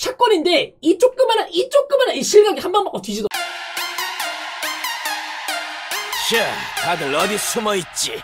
샷건인데 이 조그마한 이 실각이 한 방 맞고 뒤지도. 자, 다들 어디 숨어있지?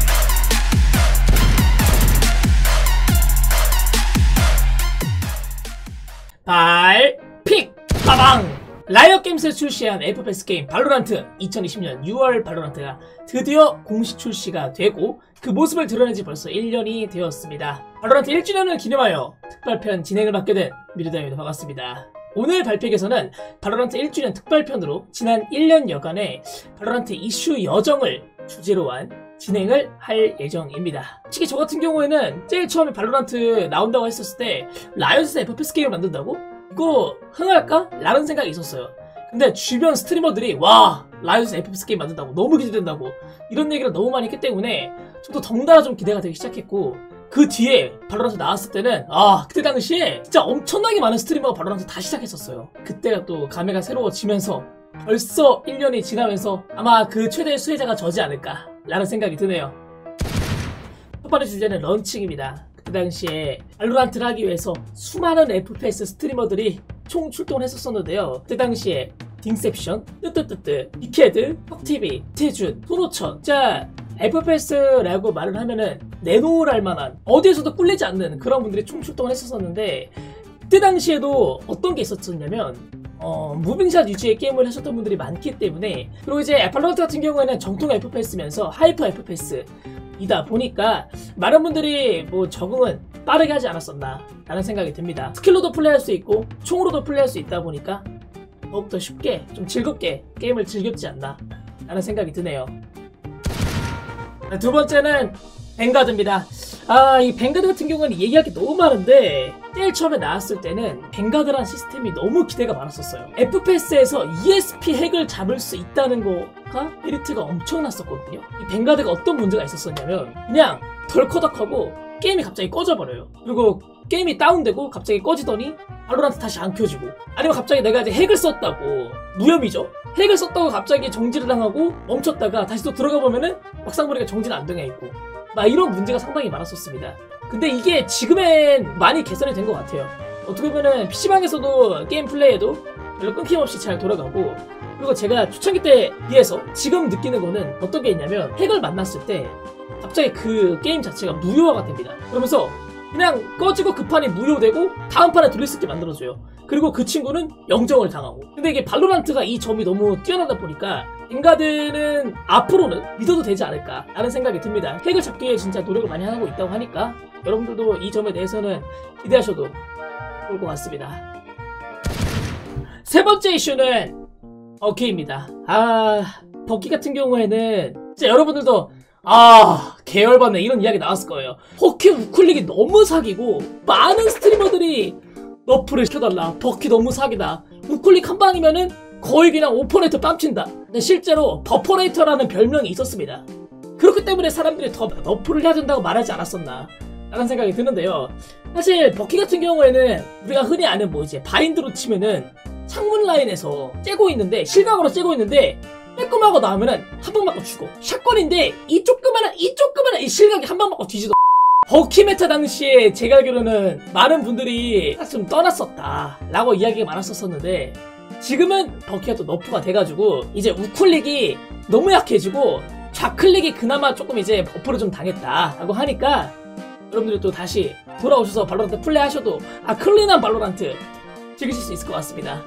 발픽! 빠방! 라이엇게임스에서 출시한 FPS 게임 발로란트 2020년 6월 발로란트가 드디어 공식 출시가 되고 그 모습을 드러낸 지 벌써 1년이 되었습니다. 발로란트 1주년을 기념하여 특별편 진행을 맡게 된 미르다입니다. 반갑습니다. 오늘 발픽에서는 발로란트 1주년 특별편으로 지난 1년여간의 발로란트 이슈 여정을 주제로 한 진행을 할 예정입니다. 솔직히 저 같은 경우에는 제일 처음에 발로란트 나온다고 했었을 때 라이엇에서 FPS 게임을 만든다고? 이거 흥할까? 라는 생각이 있었어요. 근데 주변 스트리머들이 와 라이엇에서 FPS 게임 만든다고 너무 기대된다고 이런 얘기를 너무 많이 했기 때문에 저도 덩달아 좀 기대가 되기 시작했고 그 뒤에 발로란트 나왔을 때는 그때 당시에 진짜 엄청나게 많은 스트리머가 발로란트 다 시작했었어요. 그때가 또 감회가 새로워지면서 벌써 1년이 지나면서 아마 그 최대의 수혜자가 저지 않을까 라는 생각이 드네요. 첫 번째 주제는 런칭입니다. 그 당시에 발로란트를 하기 위해서 수많은 FPS 스트리머들이 총 출동을 했었었는데요. 그때 당시에 딩셉션, 뜨뜨뜨뜨, 빅헤드, 턱TV, 태준, 손오천 진짜 FPS라고 말을 하면은 내놓으랄 만한 어디에서도 꿀리지 않는 그런 분들이 총 출동을 했었었는데 그때 당시에도 어떤 게 있었냐면 무빙샷 위주의 게임을 하셨던 분들이 많기 때문에 그리고 이제 발로란트 같은 경우에는 정통 FPS면서 하이퍼 FPS 이다 보니까 많은 분들이 뭐 적응은 빠르게 하지 않았었나 라는 생각이 듭니다. 스킬로도 플레이할 수 있고 총으로도 플레이할 수 있다 보니까 더욱더 쉽게 좀 즐겁게 게임을 즐겼지 않나 라는 생각이 드네요. 두 번째는 뱅가드입니다. 이 뱅가드 같은 경우는 얘기할 게 너무 많은데 제일 처음에 나왔을 때는 뱅가드란 시스템이 너무 기대가 많았었어요. FPS에서 ESP 핵을 잡을 수 있다는 거가 메리트가 엄청났었거든요. 이 뱅가드가 어떤 문제가 있었었냐면 그냥 덜커덕하고 게임이 갑자기 꺼져버려요. 그리고 게임이 다운되고 갑자기 꺼지더니 발로란트 다시 안 켜지고 아니면 갑자기 내가 이제 핵을 썼다고 무협이죠? 핵을 썼다고 갑자기 정지를 당하고 멈췄다가 다시 또 들어가 보면은 막상 보니까 정지는 안 되어 있고 막 이런 문제가 상당히 많았었습니다. 근데 이게 지금엔 많이 개선이 된 것 같아요. 어떻게 보면은 PC방에서도 게임 플레이에도 별로 끊김없이 잘 돌아가고 그리고 제가 초창기 때 비해서 지금 느끼는 거는 어떤 게 있냐면 핵을 만났을 때 갑자기 그 게임 자체가 무효화가 됩니다. 그러면서 그냥 꺼지고 그 판이 무효되고 다음 판에 돌릴 수 있게 만들어줘요. 그리고 그 친구는 영정을 당하고 근데 이게 발로란트가 이 점이 너무 뛰어나다 보니까 뱅가드는 앞으로는 믿어도 되지 않을까 라는 생각이 듭니다. 핵을 잡기 위해 진짜 노력을 많이 하고 있다고 하니까 여러분들도 이 점에 대해서는 기대하셔도 좋을 것 같습니다. 세 번째 이슈는 버키입니다. 버키 같은 경우에는 진짜 여러분들도 계열받네 이런 이야기 나왔을 거예요. 버키 우클릭이 너무 사기고 많은 스트리머들이 너프를 시켜달라 버키 너무 사기다 우클릭 한 방이면은 거의 그냥 오퍼레이터 뺨친다. 근데 실제로 버퍼레이터라는 별명이 있었습니다. 그렇기 때문에 사람들이 더 너프를 해야 된다고 말하지 않았었나 라는 생각이 드는데요. 사실 버키 같은 경우에는 우리가 흔히 아는 뭐 이제 바인드로 치면은 창문 라인에서 째고 있는데 실각으로 째고 있는데 빼꼼하고 나오면은 한 방 맞고 죽어. 샷건인데 이 조그마한 이 실각이 한 방 맞고 뒤지도. 버키 메타 당시에 제가 알기로는 많은 분들이 좀 떠났었다 라고 이야기가 많았었는데 지금은 버키가 또 너프가 돼가지고 이제 우클릭이 너무 약해지고 좌클릭이 그나마 조금 이제 버프를 좀 당했다 라고 하니까 여러분들이 또 다시 돌아오셔서 발로란트 플레이하셔도 클린한 발로란트 즐기실 수 있을 것 같습니다.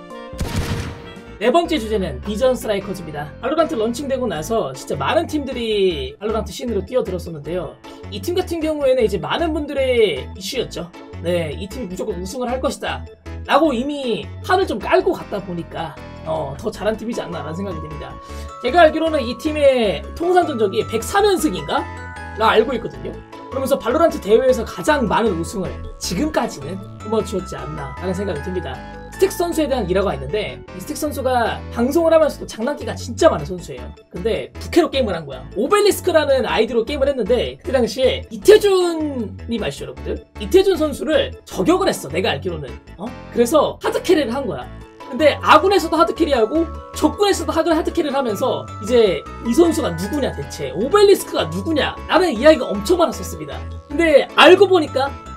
네 번째 주제는 비전 스트라이커즈입니다. 발로란트 런칭되고 나서 진짜 많은 팀들이 발로란트 씬으로 뛰어들었었는데요. 이 팀 같은 경우에는 이제 많은 분들의 이슈였죠. 네, 이 팀이 무조건 우승을 할 것이다 라고 이미 판을 좀 깔고 갔다 보니까 더 잘한 팀이지 않나 라는 생각이 듭니다. 제가 알기로는 이 팀의 통산 전적이 104연승인가? 라 알고 있거든요. 그러면서 발로란트 대회에서 가장 많은 우승을 지금까지는 거머쥐었지 않나 라는 생각이 듭니다. 스틱 선수에 대한 일화가 있는데 이 스틱 선수가 방송을 하면서도 장난기가 진짜 많은 선수예요. 근데 부캐로 게임을 한 거야. 오벨리스크라는 아이디로 게임을 했는데 그때 당시에 이태준님 아시죠 여러분들? 이태준 선수를 저격을 했어 내가 알기로는. 그래서 하드캐리를 한 거야. 근데 아군에서도 하드캐리하고 적군에서도 하드캐리를 하면서 이제 이 선수가 누구냐 대체 오벨리스크가 누구냐 라는 이야기가 엄청 많았었습니다. 근데 알고 보니까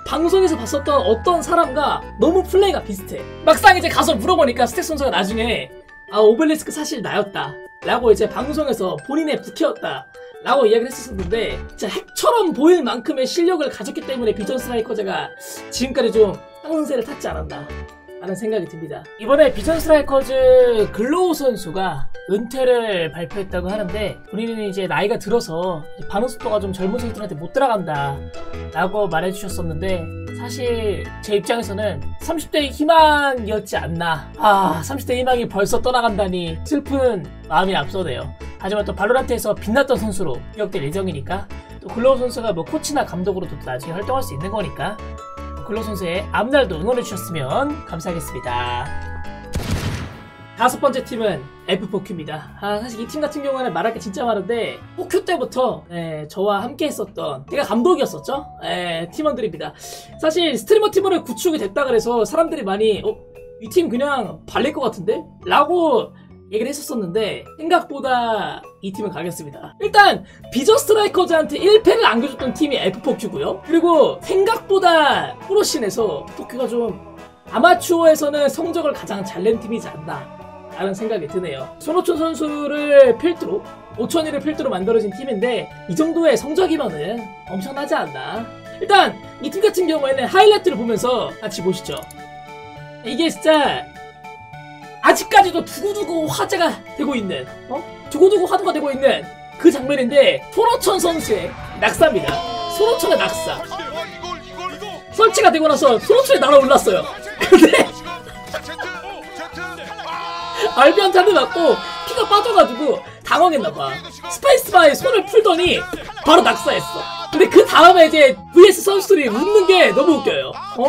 방송에서 봤었던 어떤 사람과 너무 플레이가 비슷해. 막상 이제 가서 물어보니까 스택 선수가 나중에 오벨리스크 사실 나였다 라고 이제 방송에서 본인의 부캐였다 라고 이야기를 했었는데, 진짜 핵처럼 보일 만큼의 실력을 가졌기 때문에 비전 스트라이커즈가 지금까지 좀 상승세를 탔지 않았나 라는 생각이 듭니다. 이번에 비전 스트라이커즈 글로우 선수가 은퇴를 발표했다고 하는데, 본인은 이제 나이가 들어서 반응 속도가 좀 젊은 선수들한테 못 들어간다 라고 말해주셨었는데, 사실 제 입장에서는 30대의 희망이었지 않나. 30대 희망이 벌써 떠나간다니 슬픈 마음이 앞서네요. 하지만 또 발로란트에서 빛났던 선수로 기억될 예정이니까, 또 글로우 선수가 뭐 코치나 감독으로도 나중에 활동할 수 있는 거니까 글로우 선수의 앞날도 응원해주셨으면 감사하겠습니다. 다섯 번째 팀은 F4Q입니다. 사실 이 팀 같은 경우에는 말할 게 진짜 많은데, 4Q 때부터 저와 함께 했었던, 제가 감독이었었죠? 팀원들입니다. 사실 스트리머 팀원을 구축이 됐다 그래서 사람들이 많이 이 팀 그냥 발릴 것 같은데? 라고 얘기를 했었었는데, 생각보다 이 팀은 강했습니다. 일단 비전 스트라이커즈한테 1패를 안겨줬던 팀이 F4Q고요. 그리고 생각보다 프로씬에서 F4Q가 좀 아마추어에서는 성적을 가장 잘 낸 팀이지 않나 라는 생각이 드네요. 손오천 선수를 필두로, 오천이를 필두로 만들어진 팀인데, 이 정도의 성적이면은 엄청나지 않나. 일단 이 팀 같은 경우에는 하이라이트를 보면서 같이 보시죠. 이게 진짜 아직까지도 두고두고 화제가 되고 있는, 두고두고 화두가 되고 있는 그 장면인데, 손오천 선수의 낙사입니다. 손오천의 낙사. 설치가 되고 나서 손오천이 날아올랐어요. 근데 알비한테 한 대 맞고 피가 빠져가지고 당황했나봐. 스페이스바에 손을 풀더니 바로 낙사했어. 근데 그 다음에 이제 VS 선수들이 웃는 게 너무 웃겨요.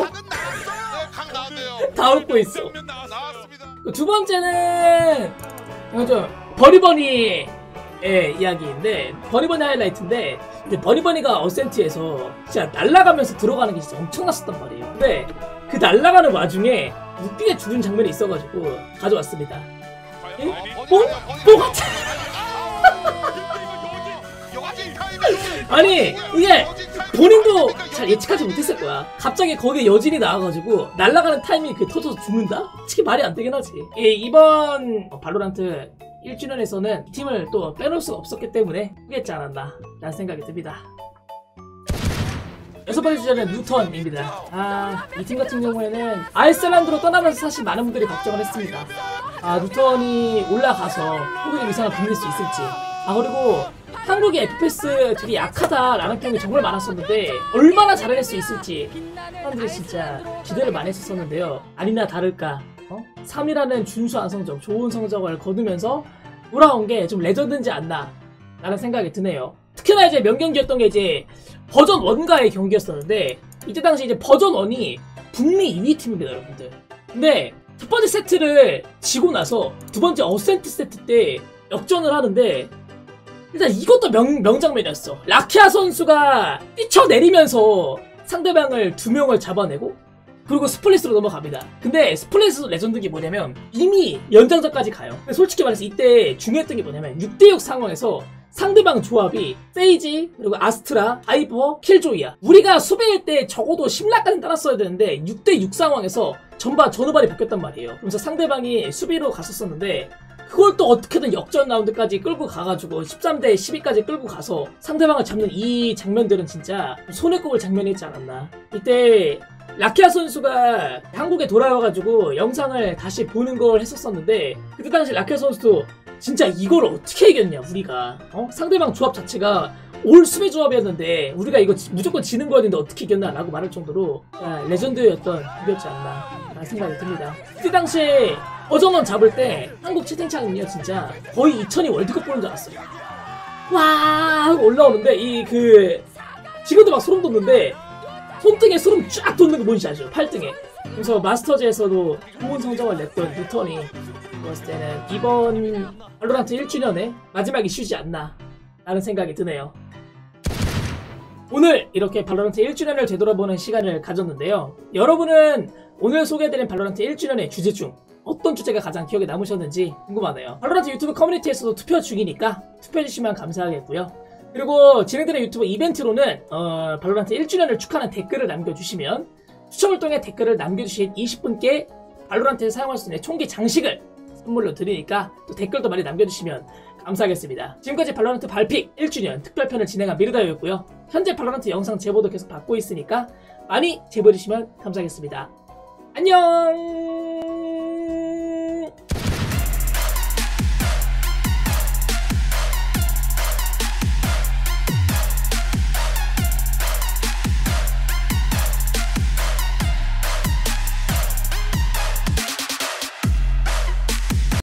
다 웃고 있어. 두 번째는 좀 버니버니의 이야기인데, 버니버니 하이라이트인데, 근데 버니버니가 어센트에서 진짜 날아가면서 들어가는 게 진짜 엄청났었단 말이에요. 근데 그 날아가는 와중에 웃기게 죽은 장면이 있어가지고 가져왔습니다. 뭐 같아? 아니 이게 본인도 잘 예측하지 못했을 거야. 갑자기 거기에 여진이 나와가지고 날아가는 타이밍이 터져서 죽는다? 솔직히 말이 안 되긴 하지. 이번 발로란트 1주년에서는 이 팀을 또 빼놓을 수가 없었기 때문에 후회했지 않았나 라는 생각이 듭니다. 여섯 번째 주자는 누턴입니다. 이 팀 같은 경우에는 아이슬란드로 떠나면서 사실 많은 분들이 걱정을 했습니다. 누턴이 올라가서 한국의 위상을 빛낼 수 있을지. 그리고 한국의 FPS 되게 약하다라는 평이 정말 많았었는데, 얼마나 잘해낼 수 있을지 사람들이 진짜 기대를 많이 했었는데요. 아니나 다를까 3이라는 준수한 성적, 좋은 성적을 거두면서 돌아온 게 좀 레전드인지 않나 라는 생각이 드네요. 특히나 이제 명경기였던 게 이제 버전 1과의 경기였었는데, 이때 당시 이제 버전 1이 북미 2위 팀입니다, 여러분들. 근데 첫 번째 세트를 지고 나서 두 번째 어센트 세트 때 역전을 하는데, 일단 이것도 명장면이었어. 라키아 선수가 뛰쳐내리면서 상대방을 2명을 잡아내고, 그리고 스플릿으로 넘어갑니다. 근데 스플릿에서 레전드 게 뭐냐면 이미 연장전까지 가요. 근데 솔직히 말해서 이때 중요했던 게 뭐냐면 6대6 상황에서 상대방 조합이 세이지, 그리고 아스트라, 바이퍼, 킬조이야. 우리가 수비일 때 적어도 10락까지 따랐어야 되는데 6대6 상황에서 전후반이 바뀌었단 말이에요. 그러면서 상대방이 수비로 갔었었는데, 그걸 또 어떻게든 역전 라운드까지 끌고 가가지고 13대 12까지 끌고 가서 상대방을 잡는 이 장면들은 진짜 손에 꼽을 장면이었지 않았나. 이때 라키아 선수가 한국에 돌아와가지고 영상을 다시 보는 걸 했었었는데, 그때 당시 라키아 선수도 진짜 이걸 어떻게 이겼냐 우리가, 상대방 조합 자체가 올 수비 조합이었는데 우리가 이거 무조건 지는 거였는데 어떻게 이겼나 라고 말할 정도로 레전드였던 무대였지 않나 라는 생각이 듭니다. 그때 당시에 버전1 잡을 때 한국 채팅창은요 진짜 거의 2002 월드컵 보는 줄 알았어요. 와 하고 올라오는데 지금도 막 소름 돋는데, 손등에 소름 쫙 돋는 거 뭔지 아죠? 팔등에. 그래서 마스터즈에서도 좋은 성적을 냈던 누턴이 봤을 때는 이번 발로란트 1주년에 마지막 이슈지 않나 라는 생각이 드네요. 오늘 이렇게 발로란트 1주년을 되돌아보는 시간을 가졌는데요. 여러분은 오늘 소개해드린 발로란트 1주년의 주제 중 어떤 주제가 가장 기억에 남으셨는지 궁금하네요. 발로란트 유튜브 커뮤니티에서도 투표 중이니까 투표해주시면 감사하겠고요. 그리고 진행되는 유튜브 이벤트로는 발로란트 1주년을 축하하는 댓글을 남겨주시면 추첨을 통해 댓글을 남겨주신 20분께 발로란트에 사용할 수 있는 총기 장식을 선물로 드리니까 또 댓글도 많이 남겨주시면 감사하겠습니다. 지금까지 발로란트 발픽 1주년 특별편을 진행한 미르다였고요. 현재 발로란트 영상 제보도 계속 받고 있으니까 많이 제보해주시면 감사하겠습니다. 안녕.